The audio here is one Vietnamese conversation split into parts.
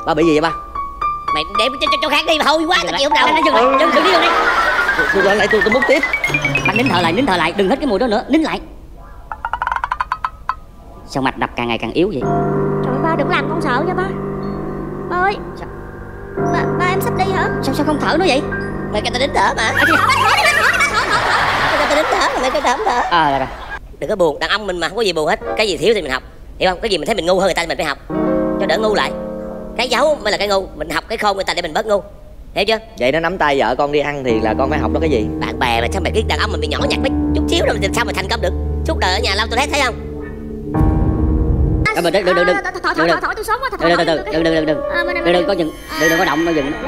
Ba bị gì vậy ba? Mày để cho khác đi, thôi quá tao chịu không đâu. Dừng đi luôn đi. Tôi lại tôi múc tiếp. Ba nín thở lại, đừng hít cái mùi đó nữa, nín lại. Sao mạch đập càng ngày càng yếu vậy? Trời ơi, ba đừng làm con sợ nha ba. Ba ơi. Sao? Ba em sắp đi hả? Sao không thở nữa vậy? Mày kêu tao nín thở mà. Tao nín thở mà mày kêu thở không thở. Rồi. Đừng có buồn, đàn ông mình mà không có gì buồn hết. Cái gì thiếu thì mình học, hiểu không? Cái gì mình thấy mình ngu hơn người ta mình phải học, cho đỡ ngu lại. Cái giấu mới là cái ngu, mình học cái khôn người ta để mình bớt ngu, hiểu chưa? Vậy nó nắm tay vợ con đi ăn thì là con phải học đó cái gì? Bạn bè mà sao mày biết đàn ông mình bị nhỏ nhặt mấy chút xíu rồi sao mà thành công được? Suốt đời ở nhà lau toilet thấy không? Đừng tôi sống quá. Đừng có dừng, đừng có động nó dừng.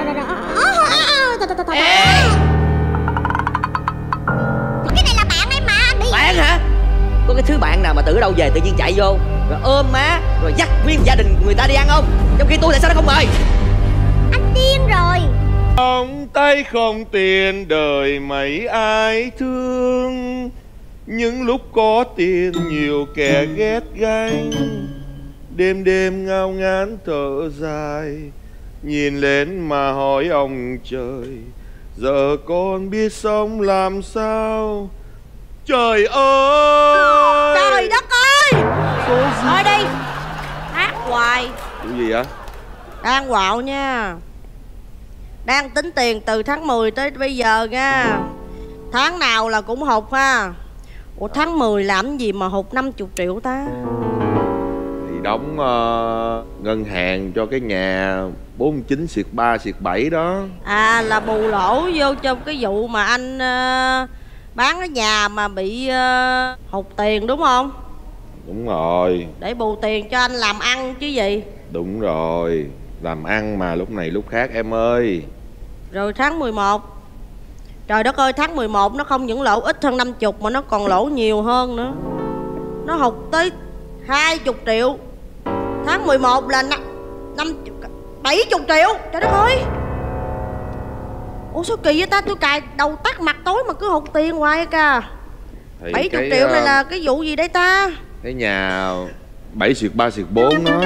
Cái này là bạn em mà, đi. Bạn hả? Có cái thứ bạn nào mà từ đâu về tự nhiên chạy vô rồi ôm má rồi dắt nguyên gia đình người ta đi ăn không? Trong khi tôi tại sao nó không mời? Anh điên rồi. Vòng tay không tiền đời mấy ai thương, những lúc có tiền nhiều kẻ ghét ganh. Đêm đêm ngao ngán thở dài, nhìn lên mà hỏi ông trời, giờ con biết sống làm sao? Trời ơi! Trời đất ơi! Thôi đi, hát hoài. Vụ gì vậy? Đang quạo nha. Đang tính tiền từ tháng 10 tới bây giờ nha. Tháng nào là cũng hụt ha. Ủa tháng 10 làm gì mà hụt 50 triệu ta? Thì đóng ngân hàng cho cái nhà 49/3/7 đó. À là bù lỗ vô trong cái vụ mà anh bán cái nhà mà bị hụt tiền đúng không? Đúng rồi. Để bù tiền cho anh làm ăn chứ gì. Đúng rồi, làm ăn mà lúc này lúc khác em ơi. Rồi tháng 11. Trời đất ơi, tháng 11 nó không những lỗ ít hơn 50 mà nó còn lỗ nhiều hơn nữa. Nó hụt tới 20 triệu. Tháng 11 là 70 triệu. Trời đất ơi. Ủa sao kỳ vậy ta, tôi cài đầu tắt mặt tối mà cứ hụt tiền hoài cả. 70 triệu này là cái vụ gì đây ta? Cái nhà 7/3/4 đó.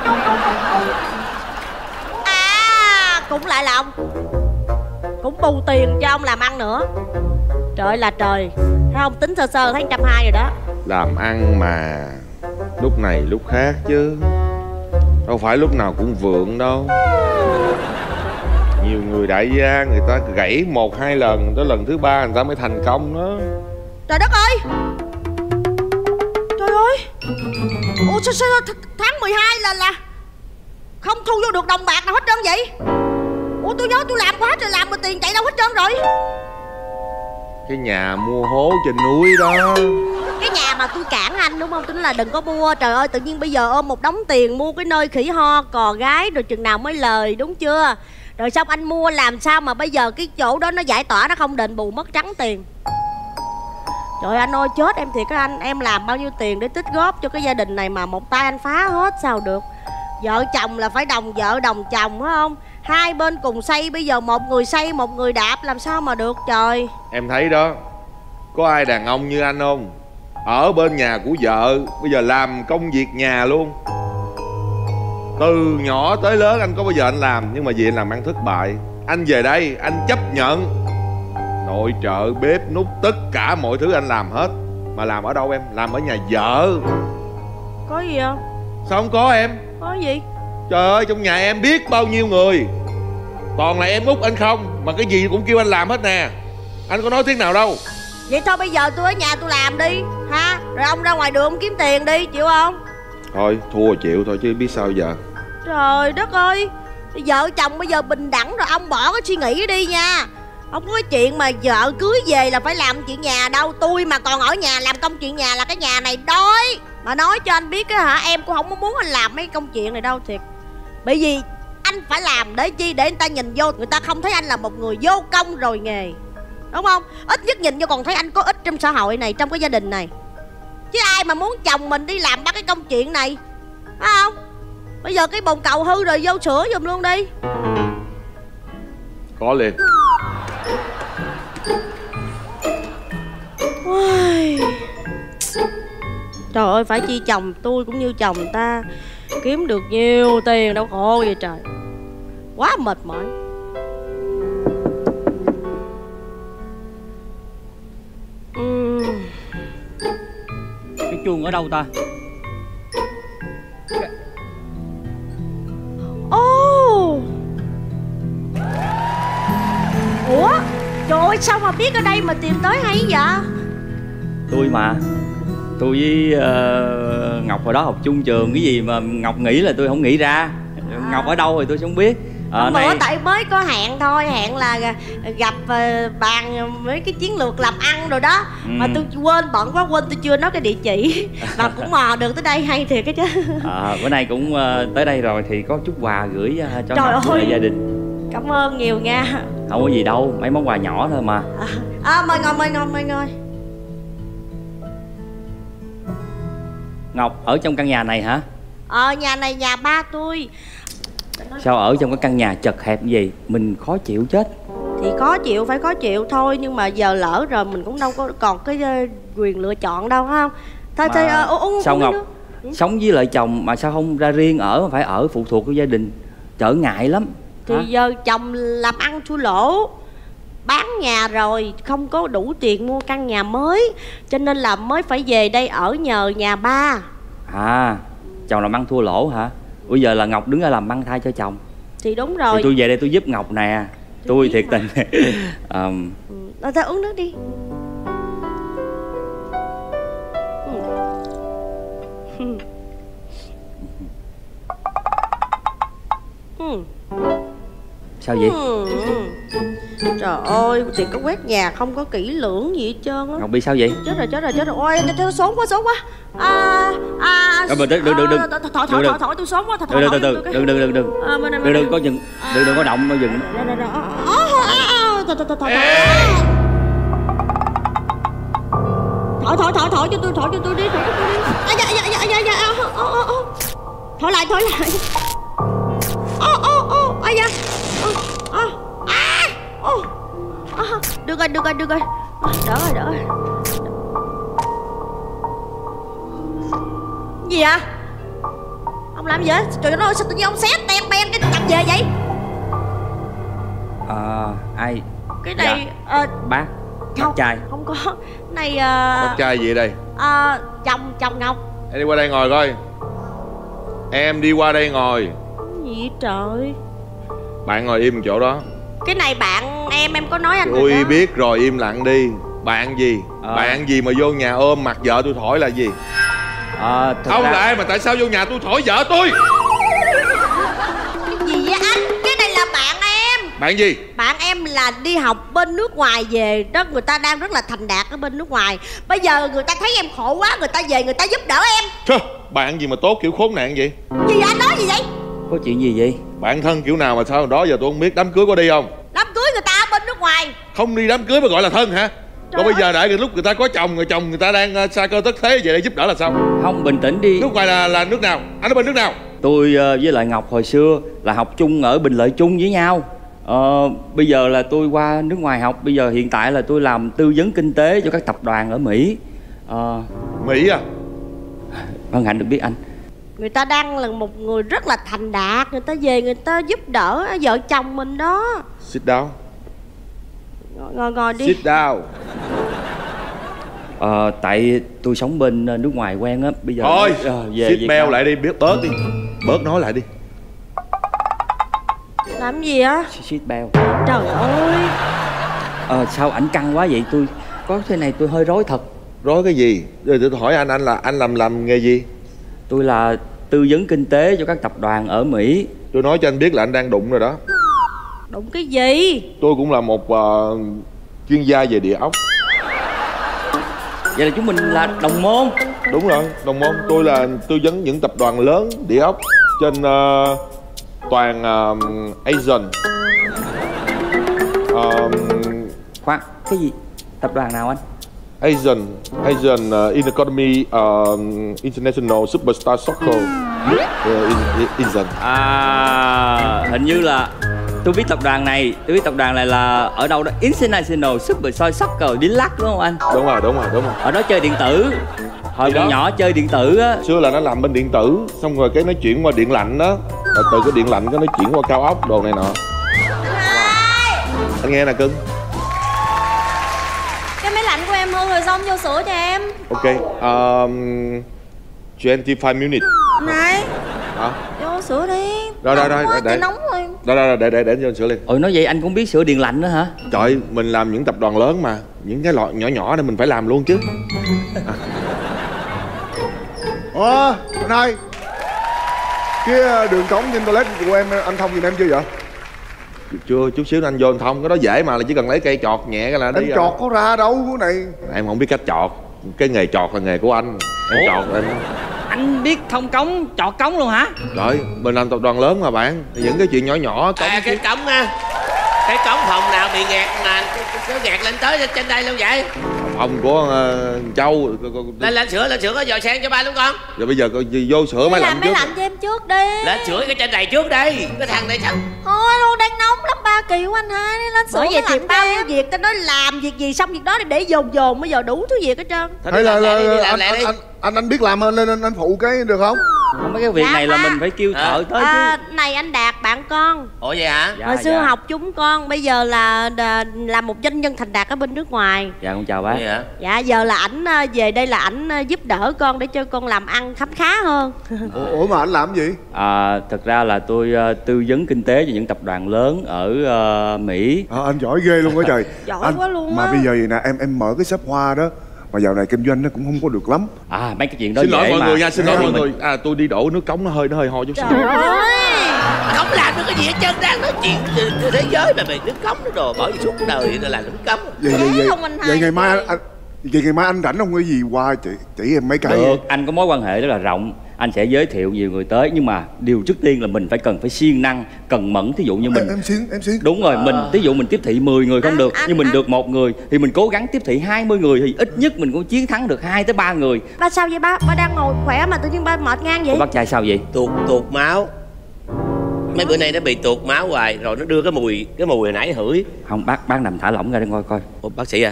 À, cũng lại là ông. Cũng bù tiền cho ông làm ăn nữa. Trời là trời. Thấy ông tính sơ sơ thấy 120 rồi đó. Làm ăn mà lúc này lúc khác chứ, đâu phải lúc nào cũng vượng đâu. Nhiều người đại gia người ta gãy 1-2 lần, tới lần thứ 3 người ta mới thành công đó. Trời đất ơi. Trời ơi. Ủa sao tháng 12 là không thu vô được đồng bạc nào hết trơn vậy? Ủa tôi nhớ tôi làm quá trời làm mà tiền chạy đâu hết trơn rồi. Cái nhà mua hố trên núi đó. Cái nhà mà tôi cản anh đúng không? Tôi nói là đừng có mua. Trời ơi tự nhiên bây giờ ôm một đống tiền mua cái nơi khỉ ho cò gái rồi chừng nào mới lời, đúng chưa? Rồi xong anh mua làm sao mà bây giờ cái chỗ đó nó giải tỏa, nó không đền bù, mất trắng tiền. Trời anh ơi chết em thiệt á anh. Em làm bao nhiêu tiền để tích góp cho cái gia đình này mà một tay anh phá hết sao được. Vợ chồng là phải đồng vợ đồng chồng phải không? Hai bên cùng xây, bây giờ một người xây một người đạp làm sao mà được trời. Em thấy đó, có ai đàn ông như anh không? Ở bên nhà của vợ, bây giờ làm công việc nhà luôn. Từ nhỏ tới lớn anh có bao giờ anh làm, nhưng mà vì anh làm ăn thất bại. Anh về đây, anh chấp nhận. Nội trợ, bếp, nút, tất cả mọi thứ anh làm hết. Mà làm ở đâu em? Làm ở nhà vợ. Có gì không? Sao không có em? Có gì? Trời ơi, trong nhà em biết bao nhiêu người. Toàn là em út anh không, mà cái gì cũng kêu anh làm hết nè. Anh có nói tiếng nào đâu. Vậy thôi bây giờ tôi ở nhà tôi làm đi ha. Rồi ông ra ngoài đường ông kiếm tiền đi, chịu không? Thôi, thua chịu thôi chứ biết sao giờ. Trời đất ơi. Vợ chồng bây giờ bình đẳng rồi, ông bỏ cái suy nghĩ đi nha. Không có cái chuyện mà vợ cưới về là phải làm chuyện nhà đâu. Tôi mà còn ở nhà làm công chuyện nhà là cái nhà này đói. Mà nói cho anh biết á hả, em cũng không có muốn anh làm mấy công chuyện này đâu thiệt. Bởi vì anh phải làm để chi? Để người ta nhìn vô, người ta không thấy anh là một người vô công rồi nghề, đúng không? Ít nhất nhìn vô còn thấy anh có ích trong xã hội này, trong cái gia đình này. Chứ ai mà muốn chồng mình đi làm ba cái công chuyện này, phải không? Bây giờ cái bồn cầu hư rồi, vô sửa giùm luôn đi. Có liền. Trời ơi, phải chi chồng tôi cũng như chồng ta kiếm được nhiều tiền đâu khổ vậy trời. quá mệt mỏi. Cái chuông ở đâu ta? Ồ. Ủa, trời ơi, sao mà biết ở đây mà tìm tới hay vậy? Tôi mà. Tôi với Ngọc hồi đó học chung trường. Cái gì mà Ngọc nghĩ là tôi không nghĩ ra. Ngọc ở đâu thì tôi không biết. Bữa này... tại mới có hẹn thôi. Hẹn là gặp bàn mấy cái chiến lược làm ăn rồi đó. Mà tôi quên, bận quá quên tôi chưa nói cái địa chỉ. Mà cũng mò được tới đây hay thiệt cái chứ. Bữa nay cũng tới đây rồi thì có chút quà gửi cho trời Ngọc ơi, và gia đình. Cảm ơn nhiều nha. Không có gì đâu, mấy món quà nhỏ thôi mà. Mời ngồi. Ngọc ở trong căn nhà này hả? Nhà này nhà ba tôi. Sao ở trong cái căn nhà chật hẹp như vậy mình khó chịu chết? Thì khó chịu phải khó chịu thôi, nhưng mà giờ lỡ rồi mình cũng đâu có còn cái quyền lựa chọn đâu, phải không? Thôi sao Ngọc sống với lại chồng mà sao không ra riêng ở, mà phải ở phụ thuộc của gia đình, trở ngại lắm. Thì giờ chồng làm ăn thua lỗ, bán nhà rồi không có đủ tiền mua căn nhà mới, cho nên là mới phải về đây ở nhờ nhà ba. Chồng làm ăn thua lỗ hả? Bây giờ là Ngọc đứng ra làm băng thai cho chồng. Thì đúng rồi. Thì tôi về đây tôi giúp Ngọc nè. Tôi thiệt tình. Thôi uống nước đi. Sao vậy? Trời ơi, thì có quét nhà không có kỹ lưỡng gì hết trơn á. Ngọc bị sao vậy? Chết rồi. Ôi, tôi sốt quá. Đừng Thổi tôi sốt quá. Đừng có dừng. Đừng có động, dừng. Thổi cho tôi đi. Thổi lại. Được rồi. Đỡ rồi. Gì vậy? Ông làm gì vậy? Trời ơi, sao tự nhiên ông xé ten ben cái cầm về vậy? Ai? Cái này bác trai. Không có. Này bác trai gì đây? chồng Ngọc. Em đi qua đây ngồi coi. Em đi qua đây ngồi. Gì trời? Bạn ngồi im chỗ đó. Cái này bạn em có nói anh tôi rồi đó. Biết rồi, im lặng đi. Bạn gì? Bạn gì mà vô nhà ôm mặt vợ tôi thổi là gì? Ông là ai mà tại sao vô nhà tôi thổi vợ tôi? Cái gì vậy anh? Cái này là bạn em. Bạn gì? Bạn em là đi học bên nước ngoài về đó, người ta đang rất là thành đạt ở bên nước ngoài. Bây giờ người ta thấy em khổ quá, người ta về người ta giúp đỡ em. Trời, bạn gì mà tốt kiểu khốn nạn vậy? Gì vậy anh nói gì vậy? Có chuyện gì vậy? Bạn thân kiểu nào mà sao đó giờ tôi không biết. Đám cưới có đi không? Đám cưới người ta ở bên nước ngoài. Không đi đám cưới mà gọi là thân hả? Còn bây giờ đợi lúc người ta có chồng, người chồng người ta đang xa cơ tất thế về đây giúp đỡ là sao? Không, bình tĩnh đi. Nước ngoài là nước nào? Anh ở bên nước nào? Tôi với lại Ngọc hồi xưa là học chung ở Bình Lợi chung với nhau. Bây giờ là tôi qua nước ngoài học. Bây giờ hiện tại là tôi làm tư vấn kinh tế cho các tập đoàn ở Mỹ. Mỹ à? Hân hạnh được biết anh. Người ta đang là một người rất là thành đạt, người ta về người ta giúp đỡ vợ chồng mình đó. Sit down. Ngồi đi. Sit down. Tại tôi sống bên nước ngoài quen á. Bây giờ thôi sit beo lại đi, biết bớt đi. Bớt nói lại đi. Làm gì á? Sit beo. Trời ơi. Sao ảnh căng quá vậy? Tôi có thế này tôi hơi rối thật. Rối cái gì? Rồi tôi hỏi anh là anh làm nghề gì? Tôi là tư vấn kinh tế cho các tập đoàn ở Mỹ. Tôi nói cho anh biết là anh đang đụng rồi đó. Đụng cái gì? Tôi cũng là một chuyên gia về địa ốc. Vậy là chúng mình là đồng môn. Đúng rồi, đồng môn. Tôi là tư vấn những tập đoàn lớn địa ốc trên toàn Asian. Khoan, cái gì? Tập đoàn nào anh? Asian Economy International Superstar Soccer. Asian. Hình như là Tôi biết tập đoàn này, là ở đâu đó, International Super Soy Soccer Deluxe đúng không anh? Đúng rồi. Ở đó chơi điện tử. Hồi còn nhỏ chơi điện tử á. Xưa là nó làm bên điện tử, xong rồi cái nó chuyển qua điện lạnh đó. Rồi từ cái điện lạnh cái nó chuyển qua cao ốc đồ này nọ. Anh nghe nè cưng. Cái máy lạnh của em hư rồi, xong vô sửa cho em. Ok, 25 minutes. Này. Hả? Vô sửa đi. Rồi, để nóng rồi. Để vô sửa liền. Nói vậy anh cũng biết sửa điện lạnh nữa hả? Trời, mình làm những tập đoàn lớn mà, những cái loại nhỏ này mình phải làm luôn chứ. Anh hai, cái đường cống trên toilet của em anh thông giùm em chưa vậy? Chưa, chút xíu anh vô anh thông, cái đó dễ mà, là chỉ cần lấy cây chọt nhẹ cái là đi. Em chọt có ra đâu cái này. Em không biết cách chọt, cái nghề chọt là nghề của anh. Em chọt em. Anh biết thông cống, chọt cống luôn hả? Rồi, mình làm tập đoàn lớn mà bạn, những cái chuyện nhỏ nhỏ cái cống á, cái cống phòng nào bị nghẹt mà cứ nghẹt lên tới trên đây luôn vậy? Phòng của Châu. Lên sửa có dò sen cho ba đúng con. Rồi bây giờ vô sửa máy lạnh trước. Máy lạnh cho em trước đi. Lên sửa cái trên này trước đi. Cái thằng này sao? Thôi luôn, đang nóng lắm, 3 kỳ của anh hai. Lên sửa Bởi vậy thì bao nhiêu em. việc ta nói làm việc gì xong việc đó để dồn bây giờ đủ thứ việc hết trơn. Hay là anh biết làm nên anh phụ cái được không? Mấy cái việc này là mình phải kêu thợ tới chứ. Này anh Đạt bạn con. Ủa vậy hả? Hồi xưa học chúng con, bây giờ là một doanh nhân thành đạt ở bên nước ngoài. Dạ con chào bác. Dạ giờ là ảnh về đây là ảnh giúp đỡ con để cho con làm ăn khấm khá hơn. Ủa mà anh làm gì? Thật ra là tôi tư vấn kinh tế cho những tập đoàn lớn ở Mỹ. Anh giỏi ghê luôn á trời. Giỏi quá luôn mà á. bây giờ vậy nè, em mở cái shop hoa đó mà dạo này kinh doanh nó cũng không có được lắm. Mấy cái chuyện đó xin lỗi dễ mọi mà. người nha, xin lỗi mọi người. Tôi đi đổ nước cống nó hơi hôi chút xíu. Trời ơi, Không làm được cái gì hết trơn, đang nói chuyện thế giới mà về nước cống nó đồ bỏ suốt đời là nước cống. Vậy ngày mai anh rảnh không, cái gì qua chỉ em mấy cái. Được, anh có mối quan hệ rất là rộng, anh sẽ giới thiệu nhiều người tới, nhưng mà điều trước tiên là mình cần phải siêng năng, cần mẫn. Thí dụ như mình em siêng. Đúng rồi, mình thí dụ mình tiếp thị 10 người không được, nhưng mình được 1 người thì mình cố gắng tiếp thị 20 người thì ít nhất mình cũng chiến thắng được 2 tới 3 người. ba sao vậy ba? Ba đang ngồi khỏe mà tự nhiên ba mệt ngang vậy? Bác trai sao vậy? Tuột máu. Mấy bữa nay nó bị tuột máu hoài rồi, nó đưa cái mùi hồi nãy hửi. Không, bác nằm thả lỏng ra để coi. Ủa, bác sĩ à.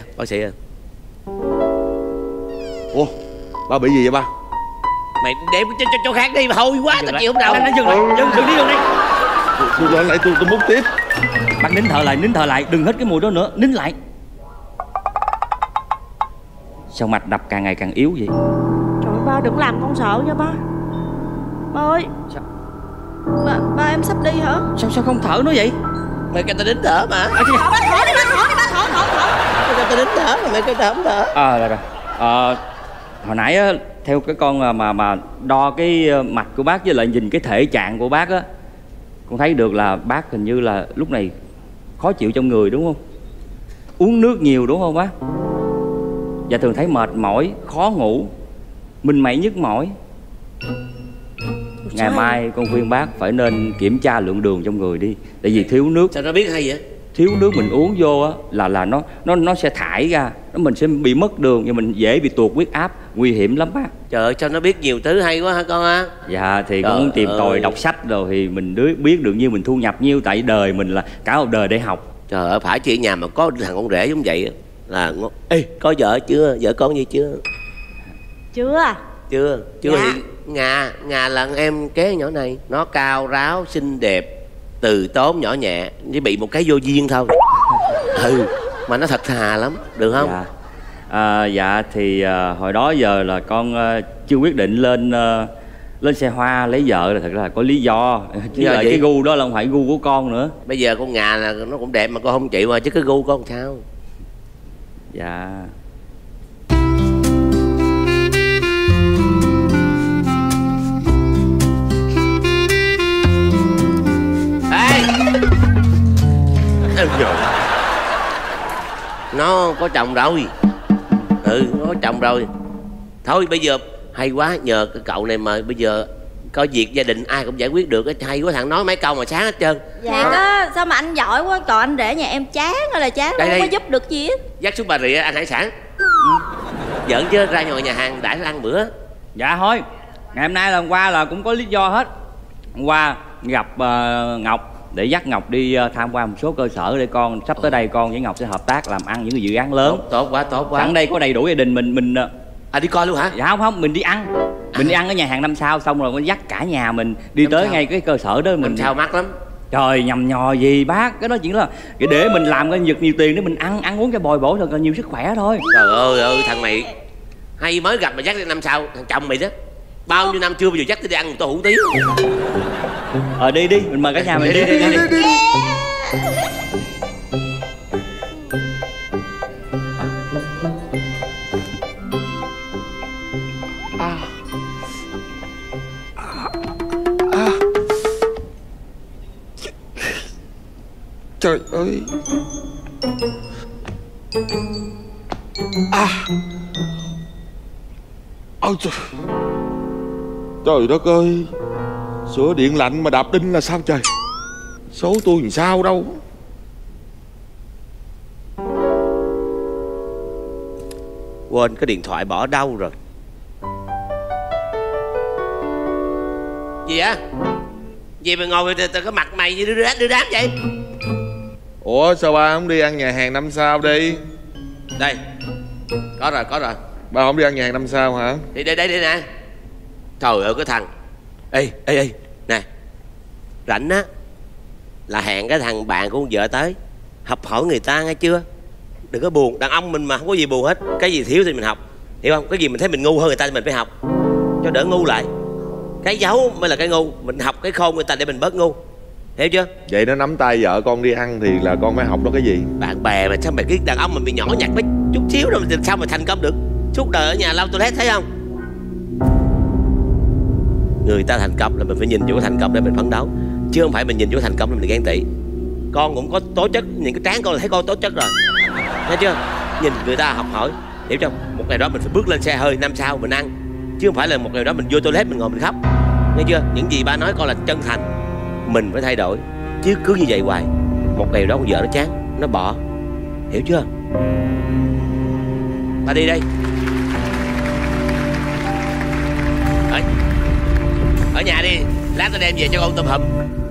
Ủa, ba bị gì vậy ba? Mày đem cho chỗ khác đi mà hôi quá, tao chịu không đâu. Anh dừng lại, đừng đi đường này. Tôi múc tiếp. Bác nín thở lại, đừng hít cái mùi đó nữa, nín lại. Sao mạch đập càng ngày càng yếu vậy? Trời ơi, ba đừng làm con sợ nha ba. Ba ơi. Sao? Ba em sắp đi hả? Sao không thở nữa vậy? Mày kêu tao nín thở mà. Ba thở đi, ba thở. Mày kêu tao nín thở mà mày kêu tao không thở. Rồi. Hồi nãy á, theo cái con mà đo cái mạch của bác với lại nhìn cái thể trạng của bác á, con thấy được là bác hình như là lúc này khó chịu trong người đúng không? Uống nước nhiều đúng không bác? Và thường thấy mệt mỏi, khó ngủ, mình mẩy nhức mỏi. Ngày mai con khuyên bác phải nên kiểm tra lượng đường trong người đi. Tại vì thiếu nước. Sao nó biết hay vậy? Thiếu nước mình uống vô á là nó sẽ thải ra, mình sẽ bị mất đường và mình dễ bị tuột huyết áp, nguy hiểm lắm bác. Trời ơi, sao nó biết nhiều thứ hay quá hả con á? Dạ thì cũng tìm tòi đọc sách rồi thì mình biết được nhiêu mình thu nhập nhiêu, tại đời mình là cả một đời để học. Trời ơi, phải chị nhà mà có thằng con rể giống vậy là ê, có vợ chưa? Vợ con gì chưa? Chưa. Chưa Dạ. Thì Ngà là em kế nhỏ này, nó cao ráo xinh đẹp, từ tốn nhỏ nhẹ, chỉ bị một cái vô duyên thôi. Mà nó thật thà lắm, được không? Dạ thì hồi đó giờ là con chưa quyết định lên xe hoa lấy vợ là thật ra là có lý do. Chứ lại cái gu đó là không phải gu của con nữa. Bây giờ con Ngà là nó cũng đẹp mà con không chịu mà, chứ cái gu con sao? Dạ. Nó có chồng rồi. Nó có chồng rồi. Thôi bây giờ hay quá, nhờ cái cậu này mà bây giờ có việc gia đình ai cũng giải quyết được. Hay quá, thằng nói mấy câu mà sáng hết trơn. Thiệt á, sao mà anh giỏi quá. Còn anh rể nhà em chán hay là chán, không có giúp được gì hết. Dắt xuống Bà Rịa ăn hải sản. Giỡn chứ, ra ngồi nhà hàng đãi ăn bữa. Dạ thôi, ngày hôm nay là hôm qua là cũng có lý do hết. Hôm qua gặp Ngọc để dắt Ngọc đi tham quan một số cơ sở để con sắp tới đây con với Ngọc sẽ hợp tác làm ăn những cái dự án lớn. Tốt quá. Sẵn đây có đầy đủ gia đình mình đi coi luôn hả? Dạ không, mình đi ăn. Mình đi ăn ở nhà hàng 5 sao xong rồi mình dắt cả nhà mình đi tới ngay cái cơ sở đó. Mình 5 sao mắc lắm. Trời, nhầm nhò gì bác, cái đó chỉ là để mình làm cái nhiều tiền để mình ăn uống cho bồi bổ rồi còn nhiều sức khỏe thôi. Trời ơi thằng mày hay mới gặp mà dắt đi 5 sao. Thằng chồng mày đó bao nhiêu năm chưa bao giờ dắt đi ăn một tô hủ tiếu. Đi mình mời cả nhà mình đi. Trời ơi. Ôi trời. Trời đất ơi. Sữa điện lạnh mà đạp đinh là sao trời? Số tôi làm sao đâu. Quên cái điện thoại bỏ đâu rồi. Gì á? Gì mà ngồi cái mặt mày như đưa đám vậy? Ủa sao ba không đi ăn nhà hàng 5 sao đi? Đây. Có rồi. Ba không đi ăn nhà hàng 5 sao hả? Đi đây nè. Trời ơi cái thằng. Ê nè. Rảnh á là hẹn cái thằng bạn của con vợ tới học hỏi người ta nghe chưa? Đừng có buồn, đàn ông mình mà không có gì buồn hết. Cái gì thiếu thì mình học, hiểu không? Cái gì mình thấy mình ngu hơn người ta thì mình phải học cho đỡ ngu lại. Cái giấu mới là cái ngu. Mình học cái khôn người ta để mình bớt ngu, hiểu chưa? Vậy nó nắm tay vợ con đi ăn thì là con phải học đó cái gì? Bạn bè mà sao mày cái đàn ông mình bị nhỏ nhặt với chút xíu rồi sao mà thành công được? Suốt đời ở nhà lau toilet thấy không? Người ta thành công là mình phải nhìn vô cái thành công để mình phấn đấu, chứ không phải mình nhìn vô thành công để mình ghen tị. Con cũng có tố chất, nhìn cái trán con là thấy con tố chất rồi, thấy chưa? Nhìn người ta học hỏi, hiểu không? Một ngày đó mình phải bước lên xe hơi 5 sao mình ăn, chứ không phải là một ngày đó mình vô toilet mình ngồi mình khóc, nghe chưa? Những gì ba nói con là chân thành, mình phải thay đổi, chứ cứ như vậy hoài một ngày đó con vợ nó chán nó bỏ, hiểu chưa? Ta đi đây. Ở nhà đi, lát tao đem về cho con tôm hùm.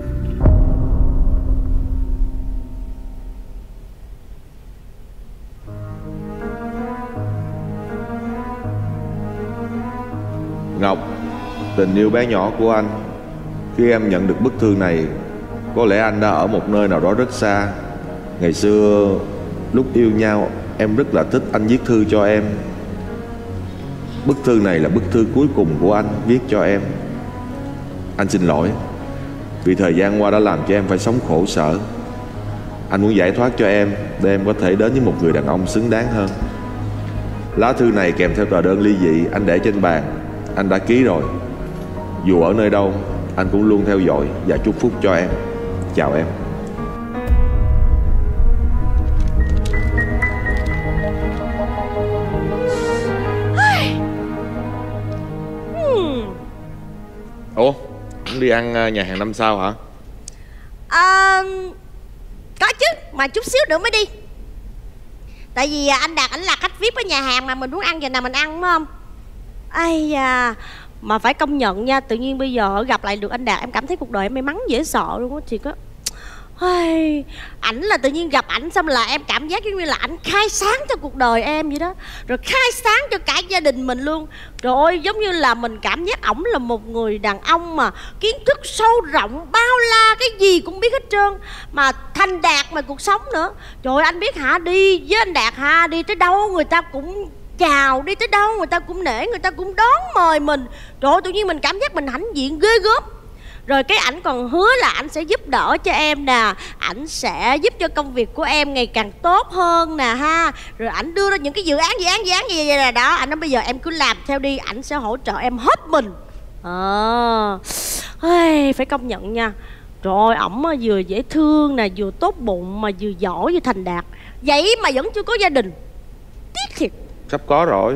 Ngọc, tình yêu bé nhỏ của anh. Khi em nhận được bức thư này, có lẽ anh đã ở một nơi nào đó rất xa. Ngày xưa lúc yêu nhau, em rất là thích anh viết thư cho em. Bức thư này là bức thư cuối cùng của anh viết cho em. Anh xin lỗi vì thời gian qua đã làm cho em phải sống khổ sở. Anh muốn giải thoát cho em để em có thể đến với một người đàn ông xứng đáng hơn. Lá thư này kèm theo tờ đơn ly dị anh để trên bàn. Anh đã ký rồi. Dù ở nơi đâu, anh cũng luôn theo dõi và chúc phúc cho em. Chào em. Ủa, không đi ăn nhà hàng 5 sao hả? Có chứ, mà chút xíu nữa mới đi. Tại vì anh Đạt ảnh là khách VIP ở nhà hàng mà mình muốn ăn giờ nào mình ăn, đúng không? Ây da, mà phải công nhận nha, tự nhiên bây giờ gặp lại được anh Đạt em cảm thấy cuộc đời em may mắn dễ sợ luôn á chị. Có ảnh là tự nhiên gặp ảnh xong là em cảm giác giống như là ảnh khai sáng cho cuộc đời em vậy đó, rồi khai sáng cho cả gia đình mình luôn. Trời ơi, giống như là mình cảm giác ổng là một người đàn ông mà kiến thức sâu rộng, bao la, cái gì cũng biết hết trơn, mà thành đạt mà cuộc sống nữa. Trời ơi, anh biết hả, đi với anh Đạt ha, đi tới đâu người ta cũng chào, đi tới đâu người ta cũng nể, người ta cũng đón mời mình. Trời ơi, tự nhiên mình cảm giác mình hãnh diện ghê gớm. Rồi cái ảnh còn hứa là ảnh sẽ giúp đỡ cho em nè, ảnh sẽ giúp cho công việc của em ngày càng tốt hơn nè ha. Rồi ảnh đưa ra những cái dự án gì vậy là đó. Ảnh nói bây giờ em cứ làm theo đi, ảnh sẽ hỗ trợ em hết mình. Phải công nhận nha. Rồi ổng vừa dễ thương nè, vừa tốt bụng, mà vừa giỏi vừa thành đạt. Vậy mà vẫn chưa có gia đình, tiếc thiệt. Sắp có rồi.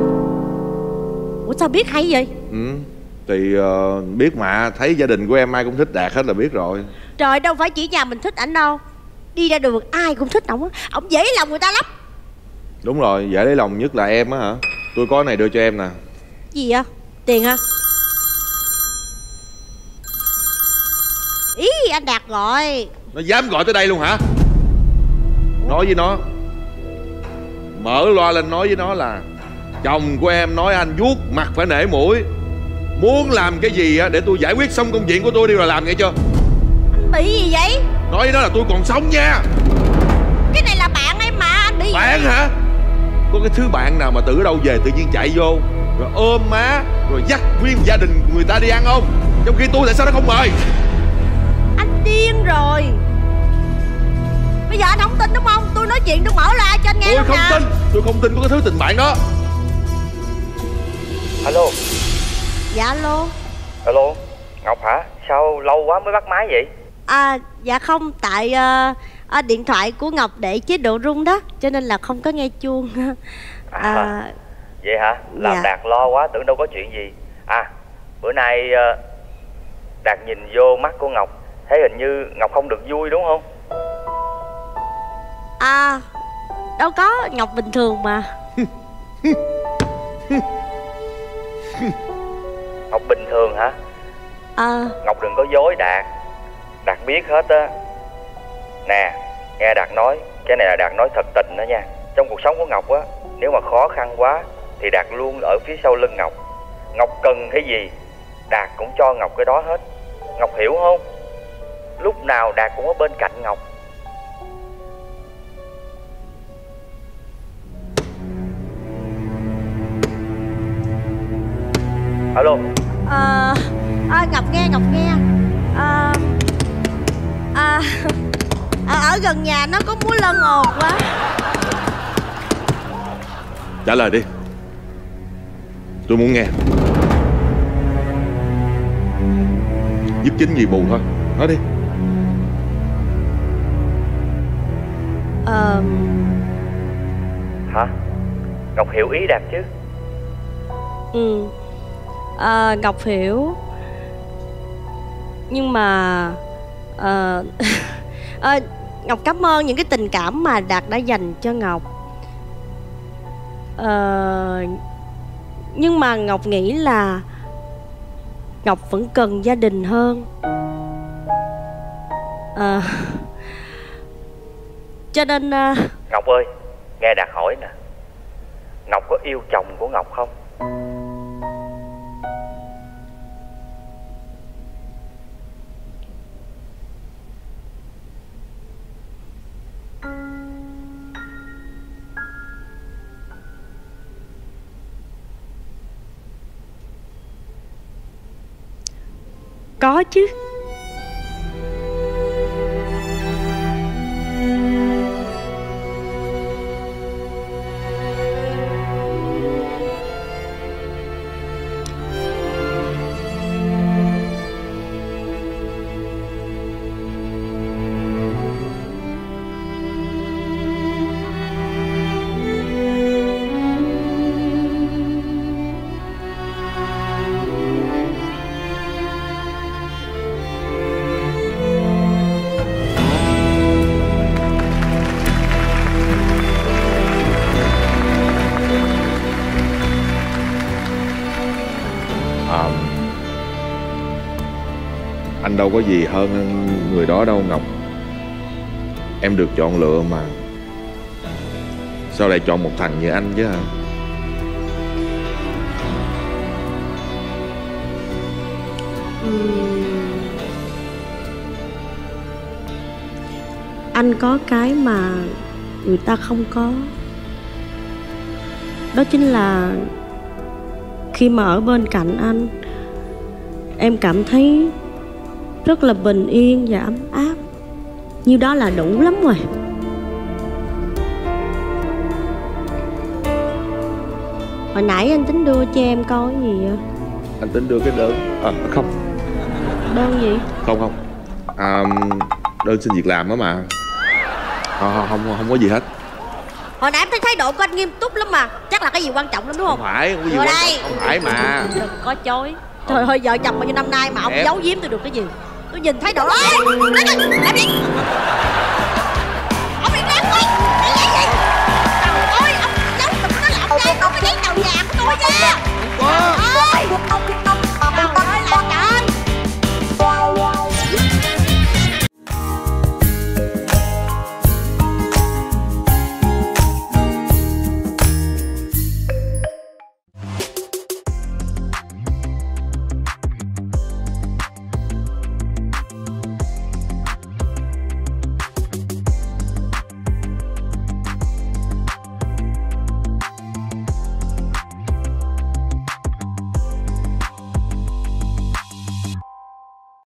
Ủa sao biết hay vậy? Thì biết mà, thấy gia đình của em ai cũng thích Đạt hết là biết rồi. Trời, đâu phải chỉ nhà mình thích ảnh đâu, đi ra đường ai cũng thích ổng á. Ổng dễ lòng người ta lắm. Đúng rồi, dễ lấy lòng nhất là em á hả? Tôi có này đưa cho em nè. Gì vậy? Tiền hả? Ý anh Đạt gọi. Nó dám gọi tới đây luôn hả? Nói với nó, mở loa lên nói với nó là chồng của em nói anh vuốt mặt phải nể mũi. Muốn làm cái gì á để tôi giải quyết xong công chuyện của tôi đi rồi làm, nghe chưa? Anh bị gì vậy? Nói với nó là tôi còn sống nha. Cái này là bạn em mà, anh bị bạn gì? Hả? Có cái thứ bạn nào mà từ đâu về tự nhiên chạy vô rồi ôm má rồi dắt nguyên gia đình người ta đi ăn không? Trong khi tôi tại sao nó không mời? Anh điên rồi. Bây giờ anh không tin đúng không? Tôi nói chuyện tôi mở ra cho anh nghe. Tôi không tin có cái thứ tình bạn đó. Alo. Dạ alo. Alo, Ngọc hả? Sao lâu quá mới bắt máy vậy? Dạ không, tại điện thoại của Ngọc để chế độ rung đó, cho nên là không có nghe chuông. Vậy hả? Làm dạ. Đạt lo quá, tưởng đâu có chuyện gì. Bữa nay Đạt nhìn vô mắt của Ngọc, thấy hình như Ngọc không được vui đúng không? Đâu có, Ngọc bình thường mà. Ngọc bình thường hả? Ngọc đừng có dối Đạt. Đạt biết hết á. Nè, nghe Đạt nói, cái này là Đạt nói thật tình đó nha. Trong cuộc sống của Ngọc á, nếu mà khó khăn quá thì Đạt luôn ở phía sau lưng Ngọc. Ngọc cần cái gì Đạt cũng cho Ngọc cái đó hết. Ngọc hiểu không? Lúc nào Đạt cũng ở bên cạnh Ngọc. Alo. Ngọc nghe. Ở gần nhà nó có múa lân ồn quá. Trả lời đi, tôi muốn nghe. Giúp chính vì buồn thôi, nói đi. Hả? Ngọc hiểu ý Đạt chứ? Ngọc hiểu. Nhưng mà Ngọc cảm ơn những cái tình cảm mà Đạt đã dành cho Ngọc. Nhưng mà Ngọc nghĩ là Ngọc vẫn cần gia đình hơn. Cho nên Ngọc ơi, nghe Đạt hỏi nè, Ngọc có yêu chồng của Ngọc không? có chứ. Anh đâu có gì hơn người đó đâu Ngọc. Em được chọn lựa mà. Sao lại chọn một thằng như anh chứ hả? Anh có cái mà người ta không có. Đó chính là khi mà ở bên cạnh anh, em cảm thấy rất là bình yên và ấm áp. Nhiêu đó là đủ lắm rồi. Hồi nãy anh tính đưa cho em coi cái gì vậy? Anh tính đưa cái đơn. Không. Đơn gì? Không. Đơn xin việc làm đó mà. Không có gì hết. Hồi nãy em thấy thái độ của anh nghiêm túc lắm mà. Chắc là cái gì quan trọng lắm đúng không? Không phải, không có gì quan trọng. Không phải mà. Đừng có chối. Trời ơi, vợ chồng bao nhiêu năm nay mà ông giấu giếm tôi được cái gì? Tôi nhìn thấy độ. Ê, làm gì?